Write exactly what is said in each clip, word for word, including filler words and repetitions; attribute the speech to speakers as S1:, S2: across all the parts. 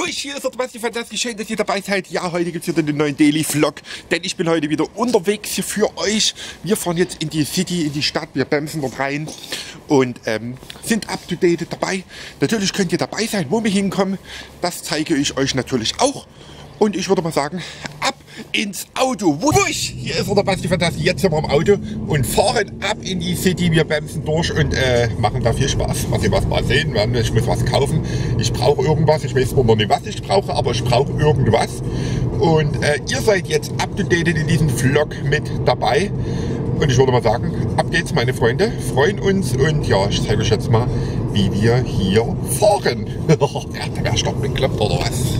S1: Wusch, hier ist der Basti, fantastisch schön, dass ihr dabei seid. Ja, heute gibt es wieder den neuen Daily Vlog, denn ich bin heute wieder unterwegs hier für euch. Wir fahren jetzt in die City, in die Stadt, wir bämsen dort rein und ähm, sind up to date dabei. Natürlich könnt ihr dabei sein, wo wir hinkommen. Das zeige ich euch natürlich auch. Und ich würde mal sagen, ab ins Auto. Wusch, hier ist der Basti Fantastisch. Jetzt sind wir im Auto und fahren ab in die City. Wir bremsen durch und äh, machen da viel Spaß. Mal sehen, was wir sehen werden. Ich muss was kaufen. Ich brauche irgendwas. Ich weiß zwar noch nicht, was ich brauche, aber ich brauche irgendwas. Und äh, ihr seid jetzt up to date in diesem Vlog mit dabei. Und ich würde mal sagen, ab geht's, meine Freunde. Freuen uns und ja, ich zeige euch jetzt mal, wie wir hier fahren. Ja, der wäre stopp bekloppt oder was?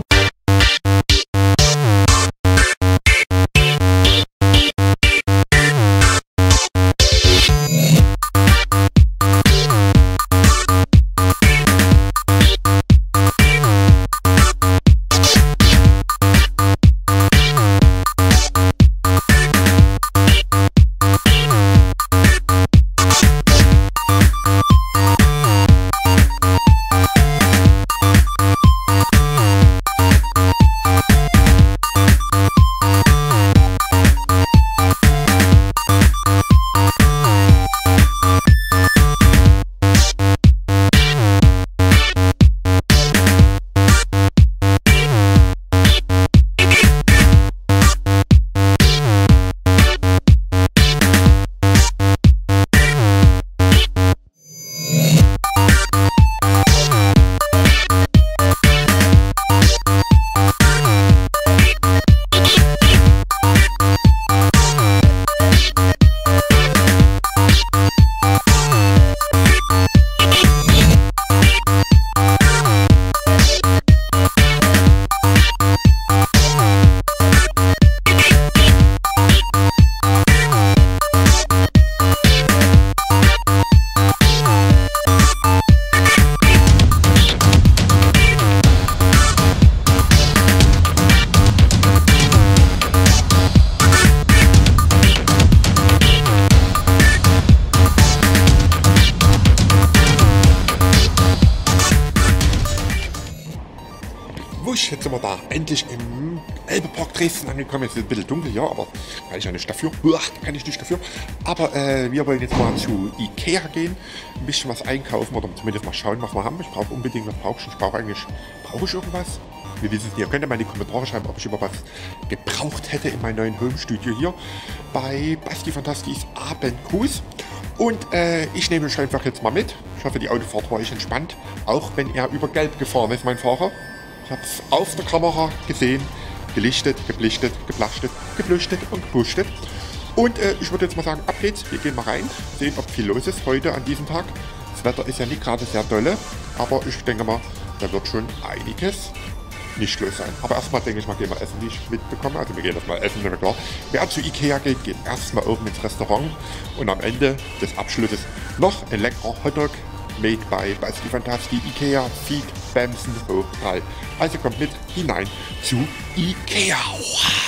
S1: Jetzt sind wir da endlich im Elbe-Park Dresden angekommen. Jetzt ist es ein bisschen dunkel hier, aber kann ich ja nicht dafür. Uah, kann ich nicht dafür. Aber äh, wir wollen jetzt mal zu Ikea gehen, ein bisschen was einkaufen oder zumindest mal schauen, was wir haben. Ich brauche unbedingt, was brauche ich? Ich brauche eigentlich, brauche ich irgendwas? Wir wissen es nicht. Ihr könnt ja mal in die Kommentare schreiben, ob ich über was gebraucht hätte in meinem neuen Home-Studio hier bei Basti Fantastischs Abendgruß. Und äh, ich nehme euch einfach jetzt mal mit. Ich hoffe, die Autofahrt war euch entspannt, auch wenn er über Gelb gefahren ist, mein Fahrer. Ich habe es auf der Kamera gesehen, gelichtet, geblichtet, geblastet, geblüchtet und gepustet. Und äh, ich würde jetzt mal sagen, ab geht's. Wir gehen mal rein, sehen, ob viel los ist heute an diesem Tag. Das Wetter ist ja nicht gerade sehr dolle, aber ich denke mal, da wird schon einiges nicht los sein. Aber erstmal denke ich mal, gehen wir essen, wie ich mitbekomme. Also wir gehen erstmal essen, wenn wir klar. Wer zu Ikea geht, geht erstmal oben ins Restaurant und am Ende des Abschlusses noch ein leckerer Hotdog made by Basti Fantastisch, Ikea, Feed, Bämsen, hoch drei. Also kommt mit hinein zu Ikea. Wow.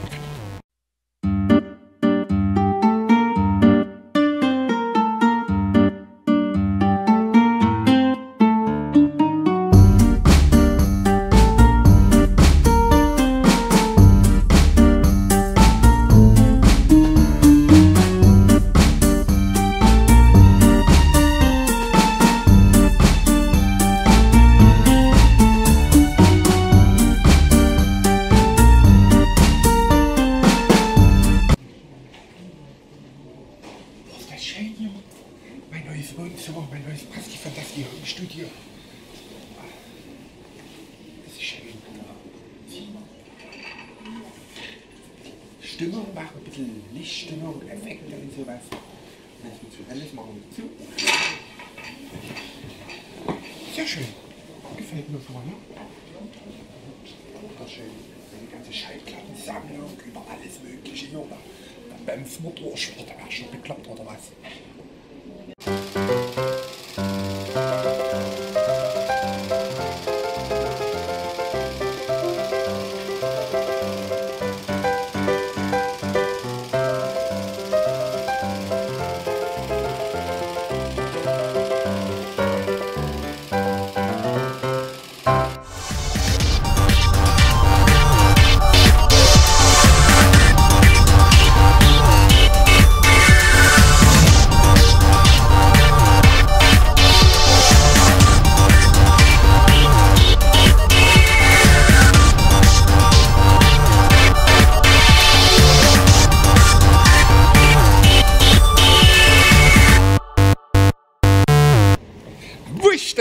S1: Mein neues Wohnzimmer, mein neues Basti Fantastisch Home-Studio. Das ist schön. Stimmung machen, ein bisschen Lichtstimmung, Effekte und sowas. Wenn es mir zu hell ist, machen wir zu. Sehr schön. Gefällt mir schon mal, ne? Wunderschön. Eine ganze Schallplattensammlung über alles Mögliche hier. Da bämpfen wir durch. Da wäre schon bekloppt oder was?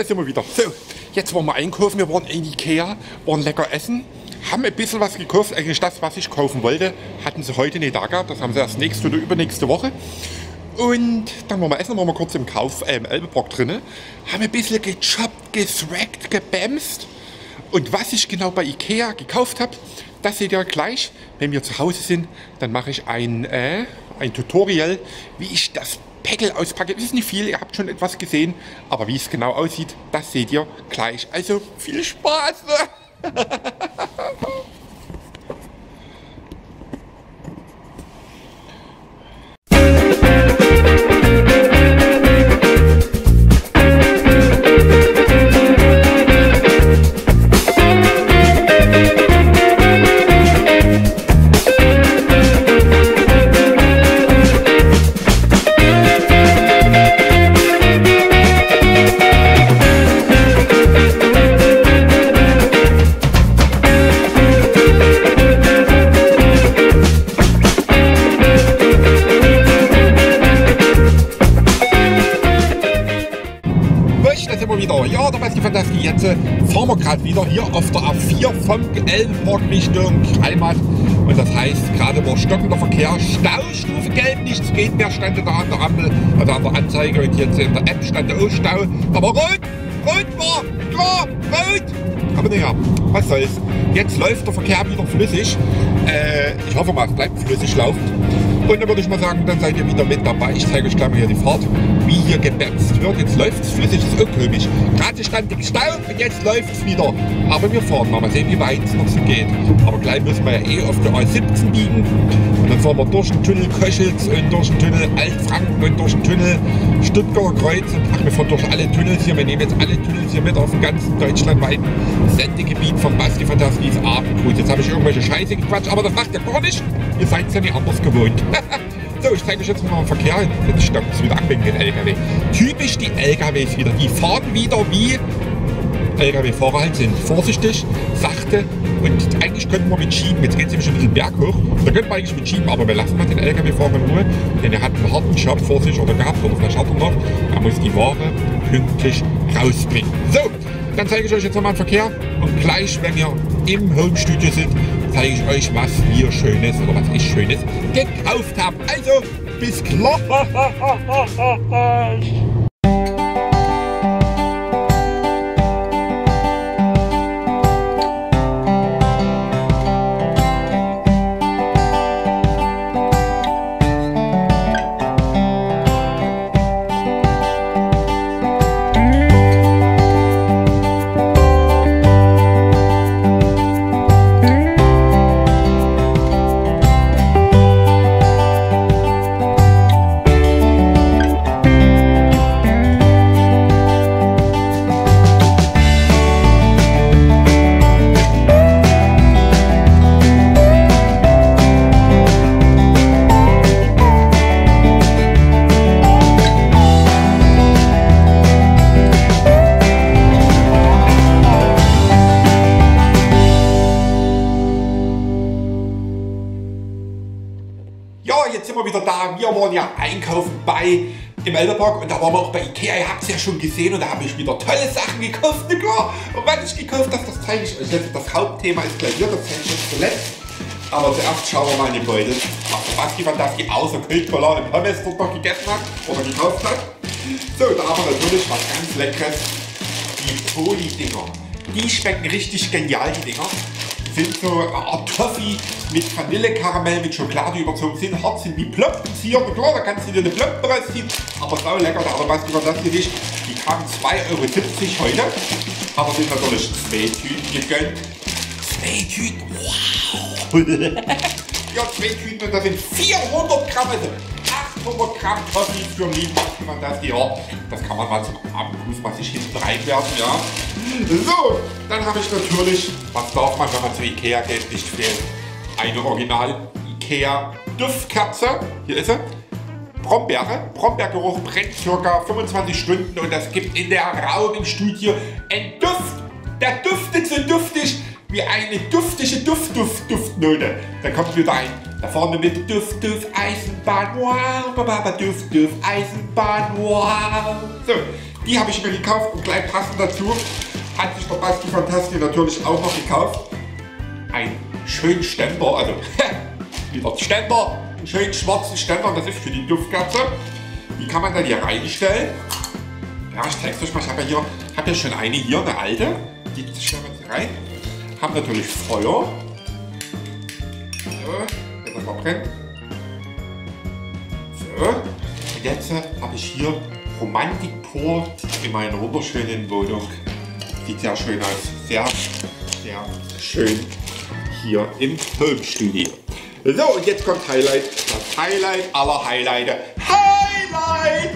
S1: das sind wir wieder. So, jetzt wollen wir einkaufen. Wir waren in Ikea, waren lecker essen, haben ein bisschen was gekauft. Eigentlich das, was ich kaufen wollte, hatten sie heute nicht da gehabt. Das haben sie erst nächste oder übernächste Woche. Und dann waren wir essen, waren wir kurz im Kauf, äh, im Elbebrock drinnen, haben ein bisschen gechoppt, geswaggt, gebämst. Und was ich genau bei Ikea gekauft habe, das seht ihr gleich. Wenn wir zu Hause sind, dann mache ich ein, äh, ein Tutorial, wie ich das Päckl auspacke. Das ist nicht viel, ihr habt schon etwas gesehen, aber wie es genau aussieht, das seht ihr gleich. Also viel Spaß! Ja, der Basti Fantaski, jetzt äh, fahren wir gerade wieder hier auf der A vier vom Elbebrock Richtung Heimat. Und das heißt, gerade war stockender Verkehr, Staustufe gelb, nichts geht mehr, stand da an der Ampel, also an der Anzeige, und jetzt in der App stand der Stau. Aber rot, rot war, klar, rot. Aber naja, was soll's. Jetzt läuft der Verkehr wieder flüssig. Äh, ich hoffe mal, es bleibt flüssig laufend. Und dann würde ich mal sagen, dann seid ihr wieder mit dabei. Ich zeige euch gleich mal hier die Fahrt, wie hier gebämst wird. Jetzt läuft es flüssig, das ist auch komisch. Gerade stand im Stau und jetzt läuft es wieder. Aber wir fahren mal, mal sehen, wie weit es noch so geht. Aber gleich müssen wir ja eh auf der A siebzehn biegen. Und dann fahren wir durch den Tunnel Köschitz und durch den Tunnel Altfranken und durch den Tunnel Stuttgarter Kreuz. Und ach, wir fahren durch alle Tunnels hier. Wir nehmen jetzt alle Tunnels hier mit auf dem ganzen deutschlandweiten Sendegebiet vom Basti Fantaskis Abendgruß. Jetzt habe ich irgendwelche Scheiße gequatscht, aber das macht ja gar nicht. Ihr seid es ja nicht anders gewohnt. So, ich zeige euch jetzt mal den Verkehr. Jetzt stoppt es wieder an wegen den L K W. Typisch die L K Ws wieder. Die fahren wieder wie L K W-Fahrer halt sind. Vorsichtig, sachte, und eigentlich könnten wir mit schieben. Jetzt geht es nämlich ein bisschen berghoch. Da könnten wir eigentlich mit schieben, aber wir lassen mal den L K W-Fahrer in Ruhe. Denn er hat einen harten Job vor sich oder gehabt, oder vielleicht hat er noch. Er muss die Ware pünktlich rausbringen. So, dann zeige ich euch jetzt nochmal den Verkehr. Und gleich, wenn wir im Homestudio sind, zeige ich euch, was wir Schönes oder was ich Schönes gekauft habe. Also, bis gleich! Jetzt sind wir wieder da. Wir waren ja einkaufen bei im Elbebrock und da waren wir auch bei Ikea. Ihr habt es ja schon gesehen und da habe ich wieder tolle Sachen gekauft. Ne, klar. Und was ich gekauft habe, das zeige ich euch jetzt. Das Hauptthema ist gleich hier, das zeige ich euch zuletzt. Aber zuerst schauen wir mal in den Beutel. Was der Basti Fantaski außer Köttbullar und Pommes dort noch gegessen hat oder gekauft hat. So, da haben wir natürlich was ganz Leckeres. Die Poli-Dinger. Die schmecken richtig genial, die Dinger. Sind so eine Art Toffee mit Vanillekaramell, mit Schokolade überzogen, sind hart, sind wie Plöppenzieher. Klar, da kannst du dir eine Plöppe rausziehen, aber sau lecker. Da hat der Basti Fantaski nicht. Die kamen zwei Euro siebzig heute, aber sind natürlich zwei Tüten gegönnt. Zwei Tüten, wow! Ja, zwei Tüten und da sind vierhundert Gramm, also achthundert Gramm Toffee für einen lieben Basti Fantaski. Ja, das kann man mal zum Abendgruß mal sich hinten reinwerfen, ja. So, dann habe ich natürlich, was darf man, wenn man zu Ikea geht, nicht fehlen, eine Original Ikea Duftkerze. Hier ist sie. Brombeere. Brombeergeruch brennt ca. fünfundzwanzig Stunden und das gibt in der Raum im Studio einen Duft. Der duftet so duftig wie eine duftige Duft-Duft-Duftnote. Da kommt wieder ein. Da vorne mit Duft, Duft, Eisenbahn, wow, Duft, Duft, Eisenbahn, wow. So, Die habe ich mir gekauft und gleich passend dazu hat sich der Basti Fantasti natürlich auch noch gekauft. Ein schönen Ständer, also wieder Ständer, einen schönen schwarzen Ständer, das ist für die Duftkerze. Die kann man dann hier reinstellen. Ja, ich zeige es euch mal, ich habe ja hier, habe ja schon eine hier, eine alte. Die stellen wir jetzt rein. Haben natürlich Feuer. So, wenn das mal brennt. So, und jetzt habe ich hier Romantik pur in meiner wunderschönen Wohnung. Sieht sehr schön aus. Sehr, sehr schön hier im Homestudio. So, und jetzt kommt Highlight. Das Highlight aller Highlights. Highlight!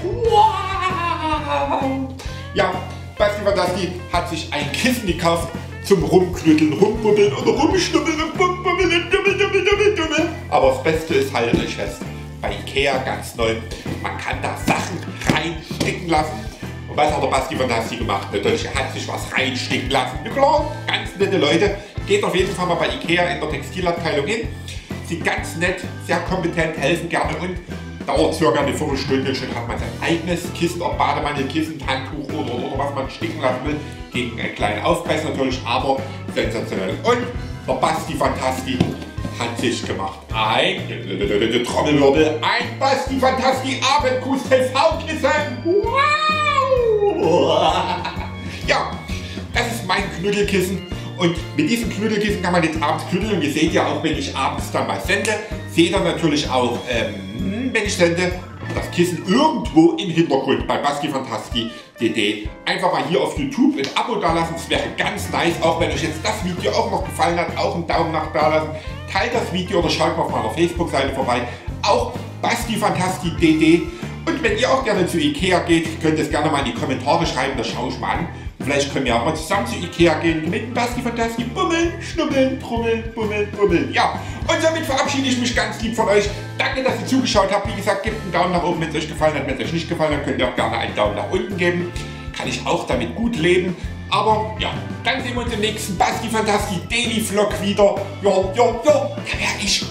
S1: Wow! Ja, Basti Fantasti hat sich ein Kissen gekauft zum Rumknütteln, Rumbubbeln oder Rumschnubbeln und Bumbubbeln und Dummel, Dummel, Dummel, Dummel. Aber das Beste ist, haltet euch fest, bei Ikea ganz neu, man kann da Sachen reinstecken lassen. Und was hat der Basti Fantasti gemacht? Natürlich, er hat sich was reinstecken lassen. Ja klar, ganz nette Leute. Geht auf jeden Fall mal bei Ikea in der Textilabteilung hin. Sind ganz nett, sehr kompetent, helfen gerne und dauert circa eine Viertelstunde. Schon hat man sein eigenes Kissen, ob Bademantelkissen, Handtuch oder, oder, oder was man sticken lassen will. Gegen einen kleinen Aufpreis natürlich, aber sensationell. Und der Basti Fantasti hat sich gemacht ein Trommelwirbel, ein Basti Fantasti Abendkuss T V-Kissen. Wow! Ja, das ist mein Knüttelkissen. Und mit diesem Knüttelkissen kann man jetzt abends knütteln. Und ihr seht ja auch, wenn ich abends dann mal sende, seht ihr natürlich auch, ähm, wenn ich sende, das Kissen irgendwo im Hintergrund bei Basti Fantasti D D. Einfach mal hier auf YouTube ein Abo dalassen, das wäre ganz nice. Auch wenn euch jetzt das Video auch noch gefallen hat, auch einen Daumen nach da lassen. Teilt das Video oder schaut mal auf meiner Facebook-Seite vorbei. Auch Basti Fantasti D D. Und wenn ihr auch gerne zu Ikea geht, könnt ihr es gerne mal in die Kommentare schreiben, das schaue ich mal an. Vielleicht können wir auch mal zusammen zu Ikea gehen, mit dem Basti Fantasti bummeln, schnubbeln, trummeln, bummeln, bummeln. Ja, und damit verabschiede ich mich ganz lieb von euch. Danke, dass ihr zugeschaut habt. Wie gesagt, gebt einen Daumen nach oben, wenn es euch gefallen hat. Wenn es euch nicht gefallen hat, könnt ihr auch gerne einen Daumen nach unten geben. Kann ich auch damit gut leben. Aber ja, dann sehen wir uns im nächsten Basti Fantasti Daily Vlog wieder. Ja, ja, ja, da werde ich